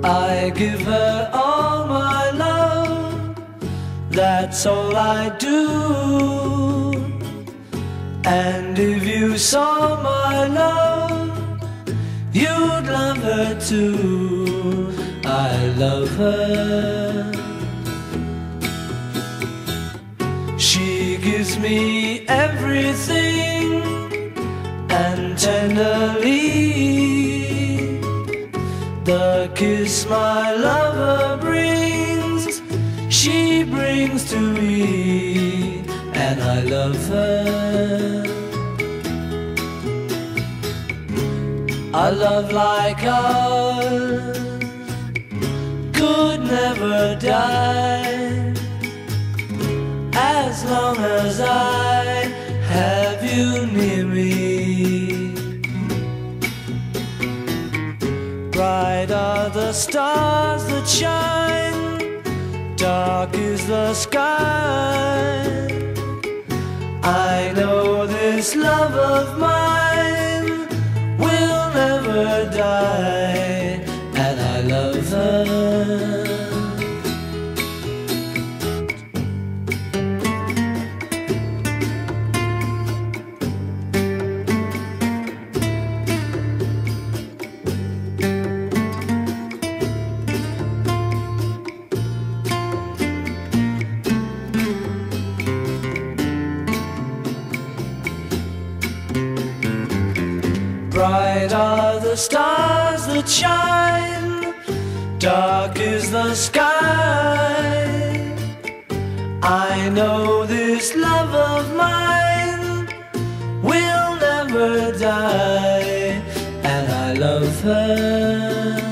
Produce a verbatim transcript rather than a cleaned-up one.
I give her all my love, that's all I do. And if you saw my love, you'd love her too. I love her. She gives me everything, and tenderly the kiss my lover brings, she brings to me, and I love her. A love like ours could never die, as long as I have you near me. Bright are the stars that shine, dark is the sky. I know this love of mine will never die, and I love her. Bright are the stars that shine, dark is the sky. I know this love of mine will never die, and I love her.